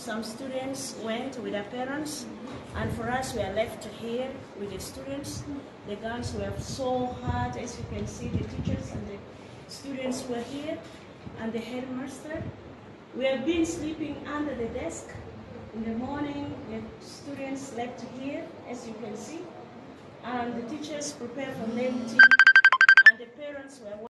Some students went with their parents, and for us, we are left here with the students. The girls were so hard, as you can see, the teachers and the students were here, and the headmaster. We have been sleeping under the desk. In the morning, the students slept here, as you can see, and the teachers prepared for them tea, and the parents were